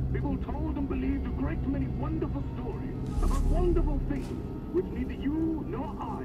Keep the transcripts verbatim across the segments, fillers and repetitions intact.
People told and believed a great many wonderful stories about wonderful things which neither you nor I.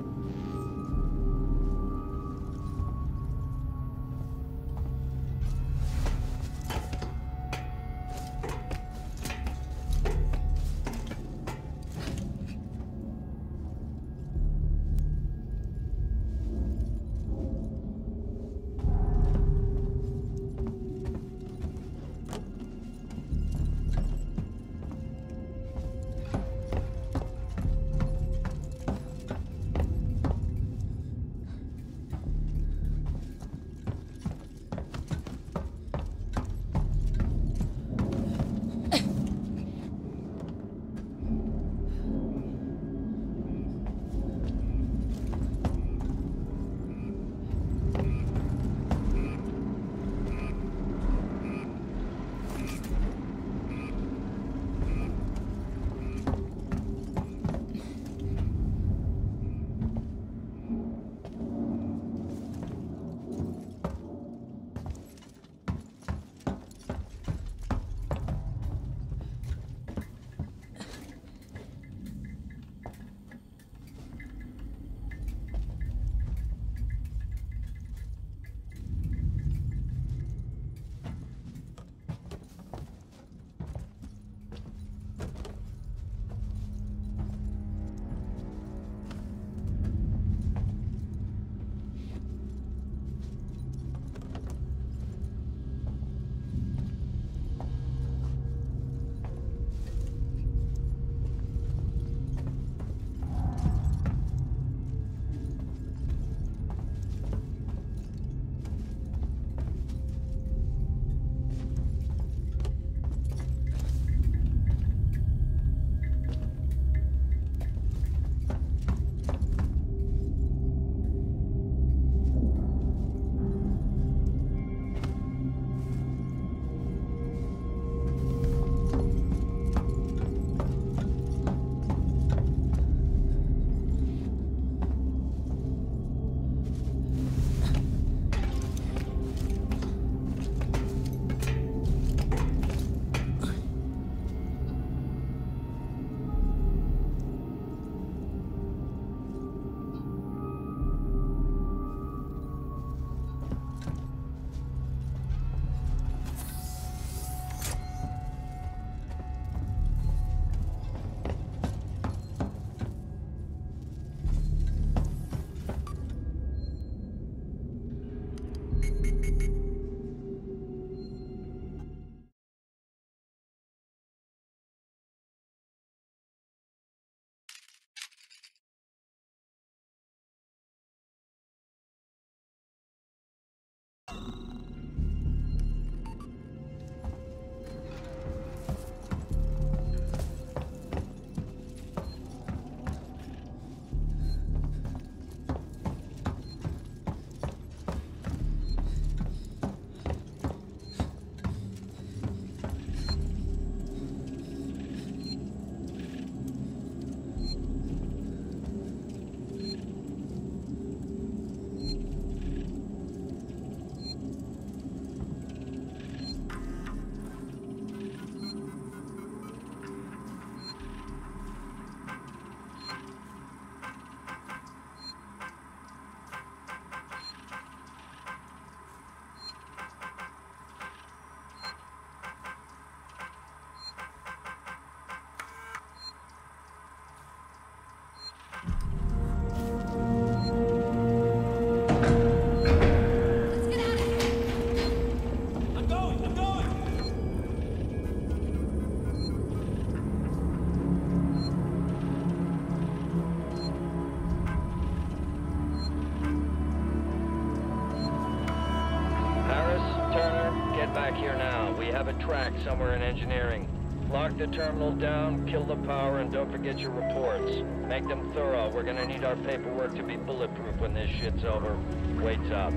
Track somewhere in engineering. Lock the terminal down, kill the power, and don't forget your reports. Make them thorough. We're gonna need our paperwork to be bulletproof when this shit's over. Waits up.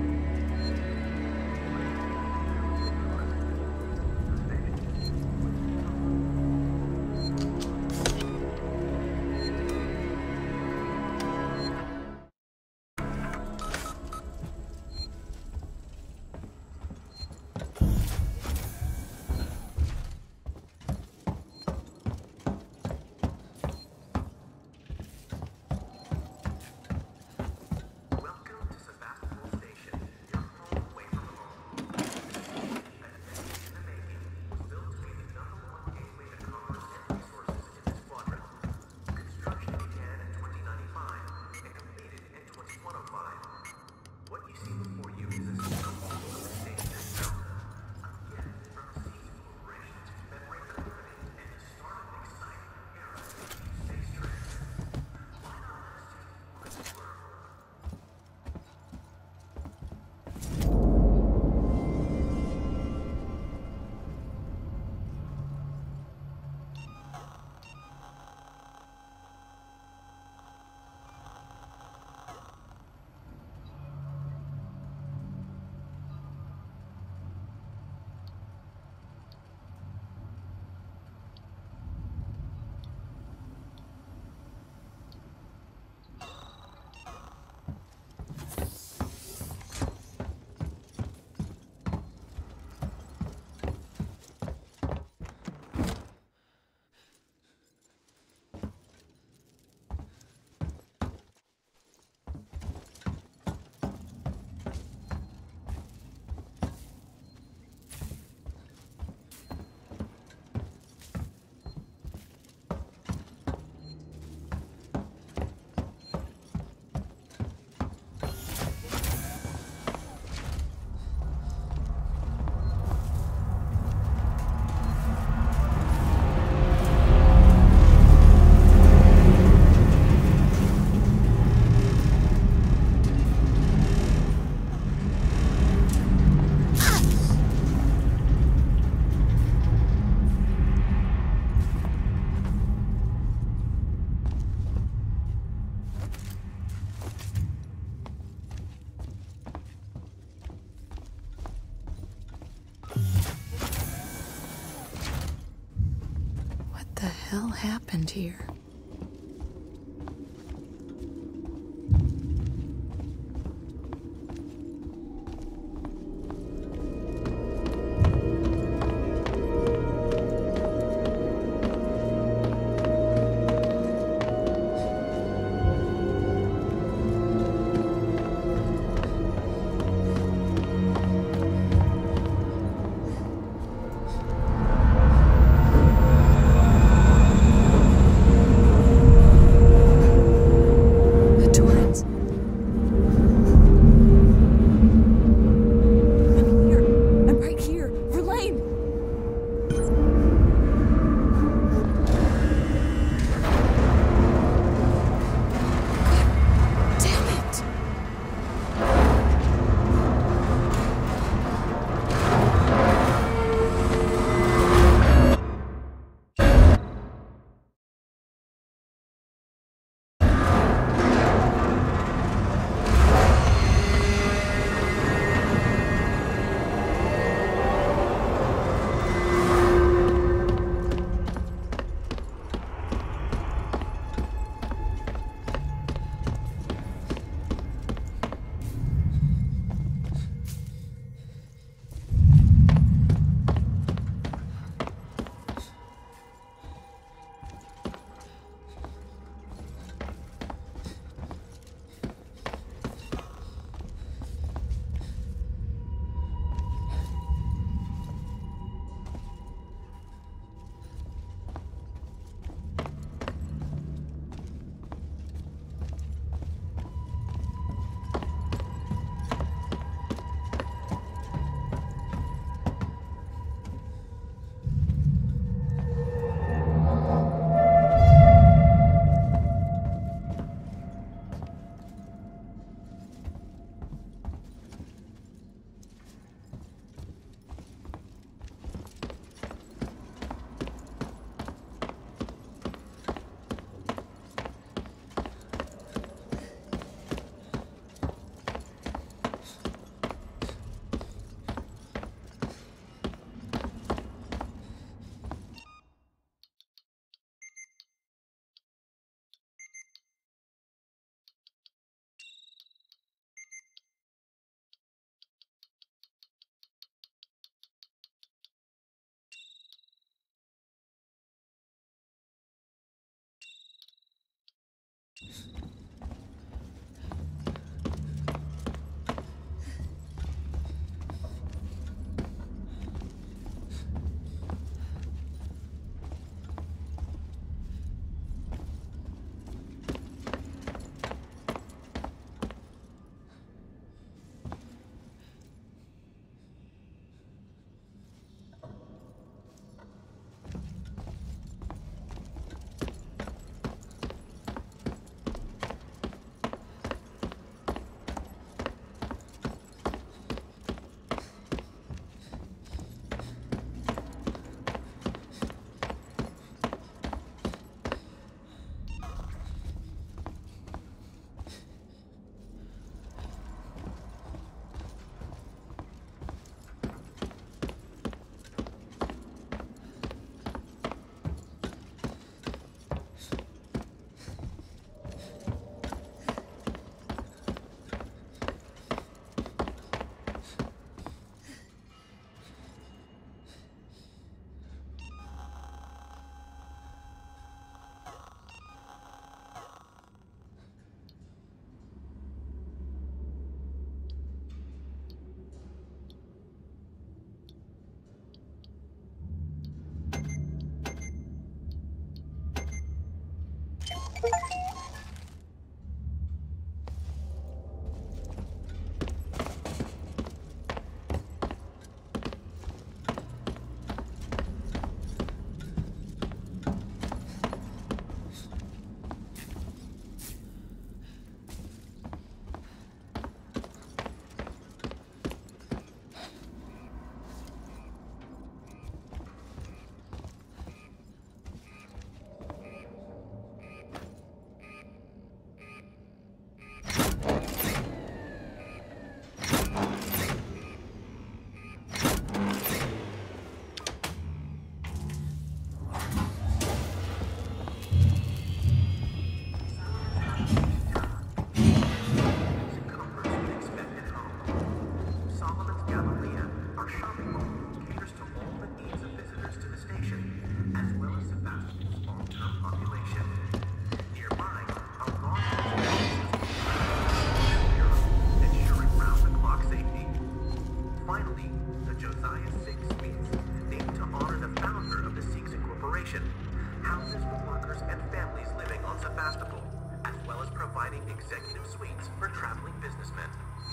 the hell happened here? executive suites for traveling businessmen.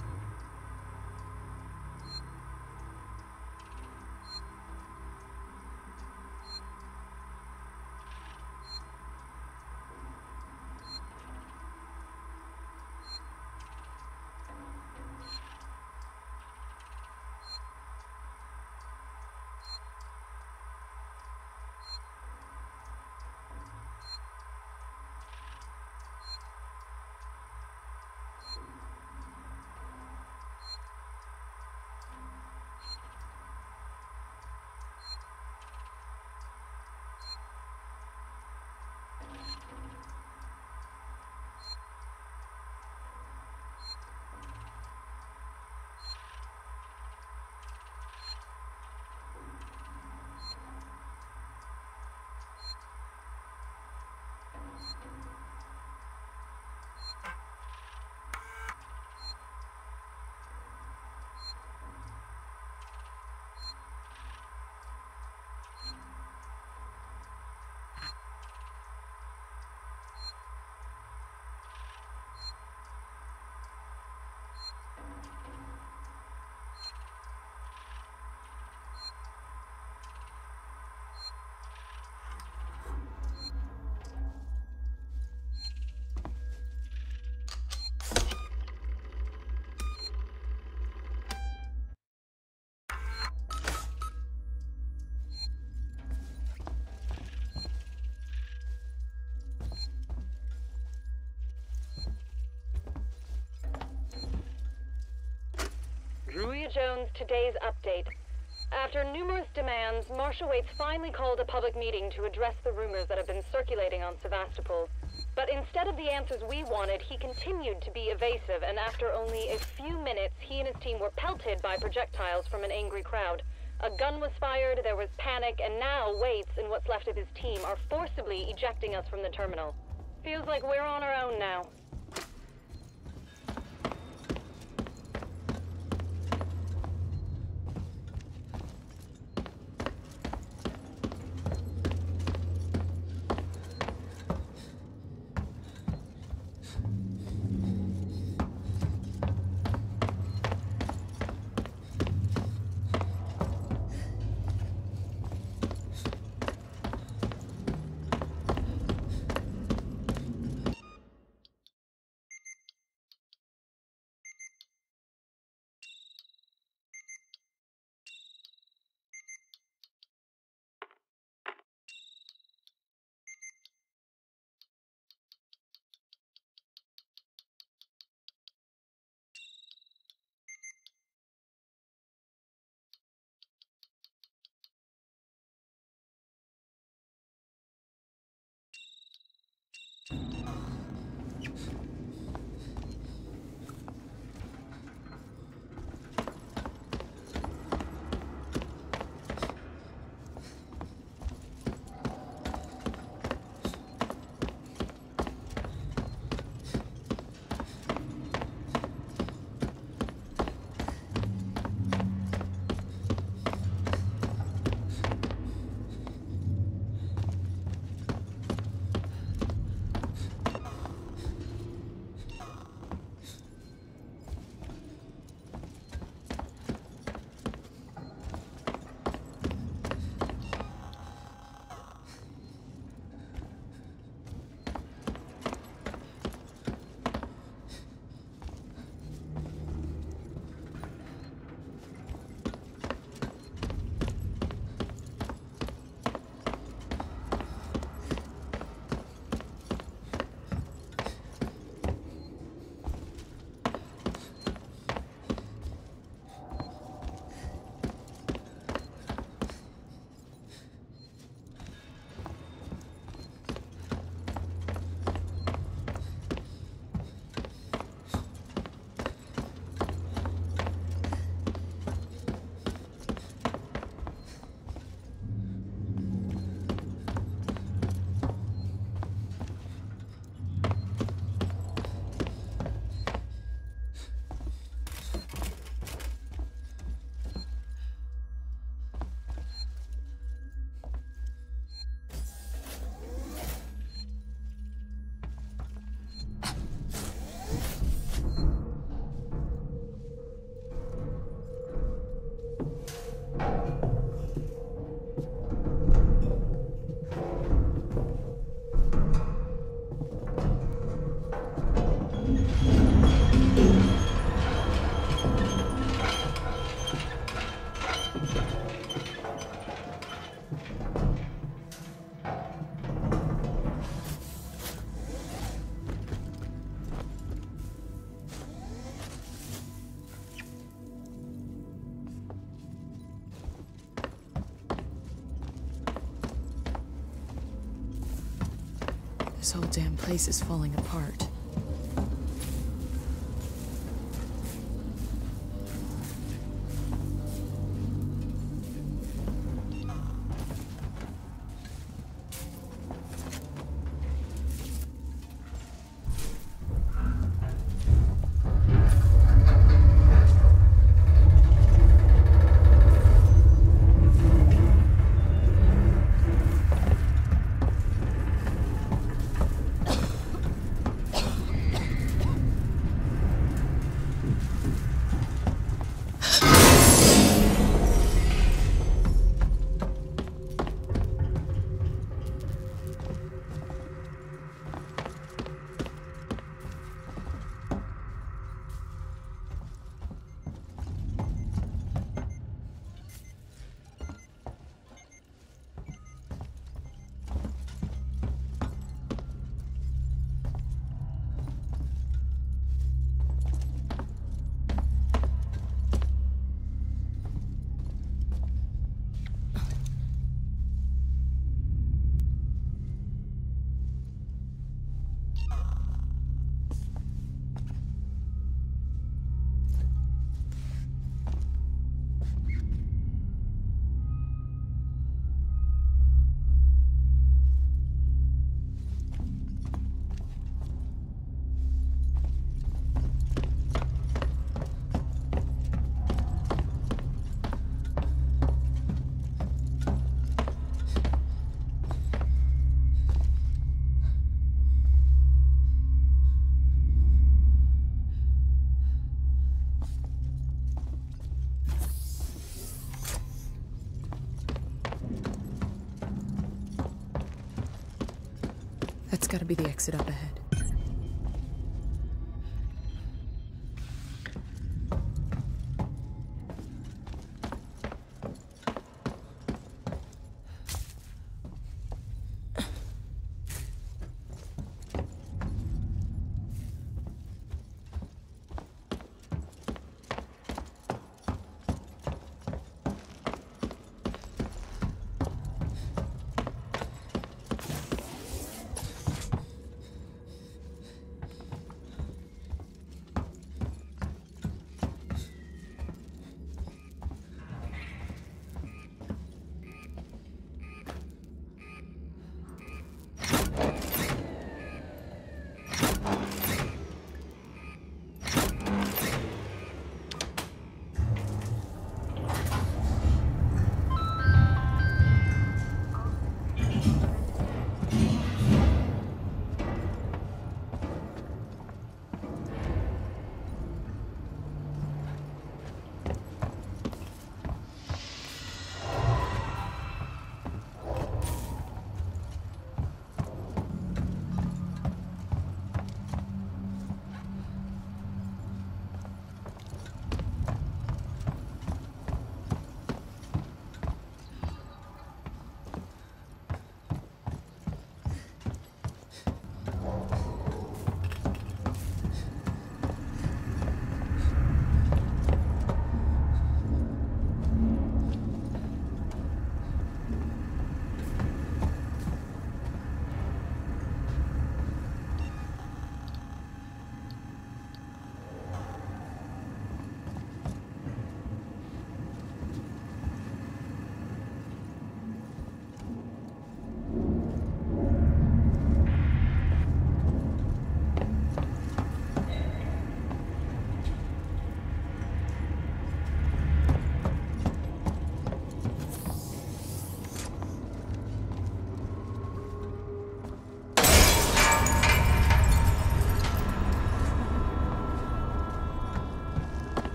Julia Jones, today's update. After numerous demands, Marshal Waits finally called a public meeting to address the rumors that have been circulating on Sevastopol. But instead of the answers we wanted, he continued to be evasive, and after only a few minutes, he and his team were pelted by projectiles from an angry crowd. A gun was fired, there was panic, and now Waits and what's left of his team are forcibly ejecting us from the terminal. Feels like we're on our own now. This whole damn place is falling apart. That's gotta be the exit up ahead.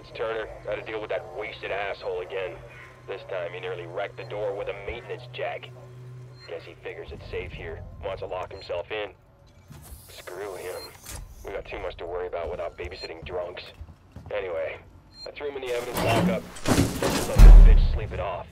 It's Turner. Got to deal with that wasted asshole again. This time he nearly wrecked the door with a maintenance jack. Guess he figures it's safe here. Wants to lock himself in. Screw him. We got too much to worry about without babysitting drunks. Anyway, I threw him in the evidence lockup. Just let this bitch sleep it off.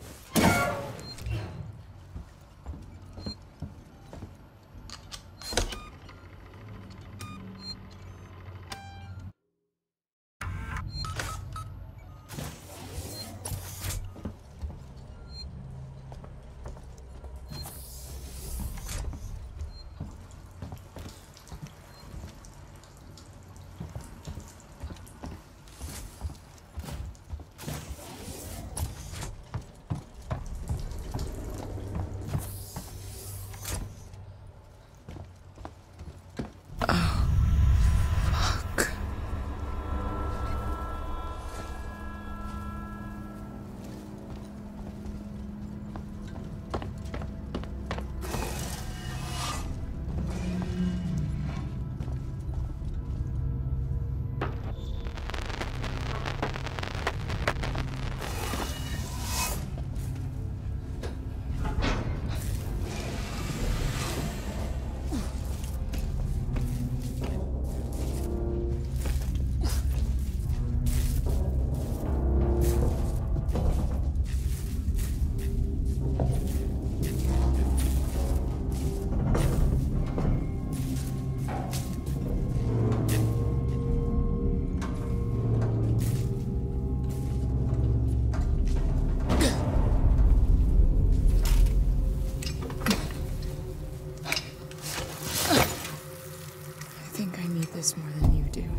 This more than you do.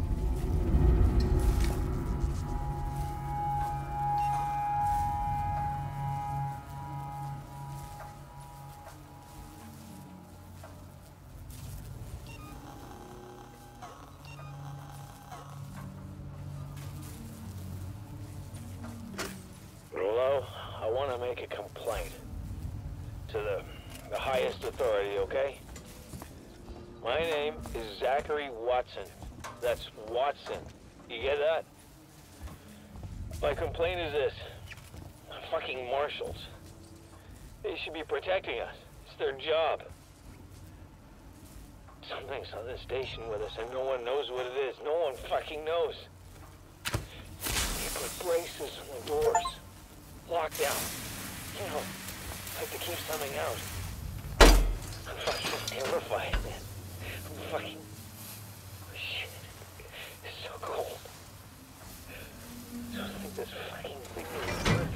Hello? I want to make a complaint to the, the highest authority, okay? My name is Zachary Watson. That's Watson. You get that? My complaint is this. Fucking marshals. They should be protecting us. It's their job. Something's on this station with us and no one knows what it is. No one fucking knows. They put braces on the doors. Lockdown. You know, like to keep something out. I'm fucking terrified, man. Fucking shit. It's so cold. I don't think this fucking thing really works.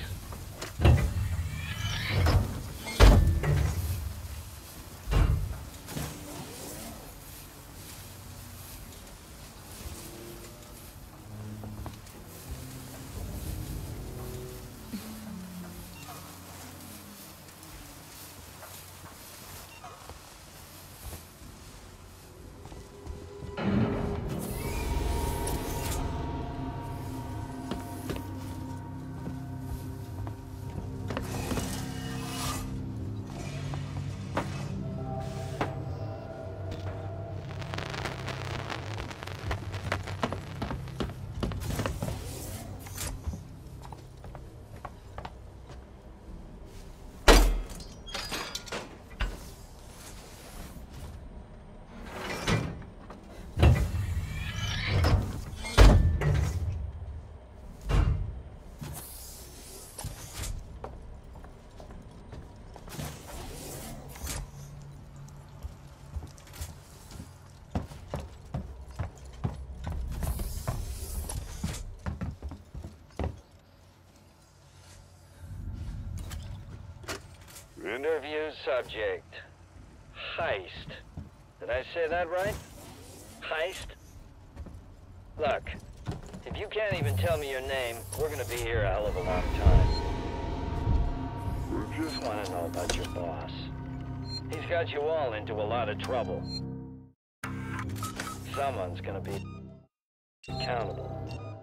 Interview subject. Heist. Did I say that right? Heist? Look, if you can't even tell me your name, we're gonna be here a hell of a long time. Just want to know about your boss. He's got you all into a lot of trouble. Someone's gonna be accountable.